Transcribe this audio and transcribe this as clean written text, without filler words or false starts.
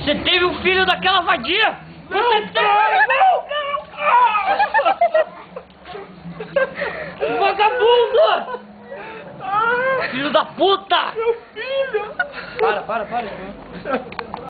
Você teve um filho daquela vadia! Você teve! Vagabundo! Filho da puta! Meu filho! Para.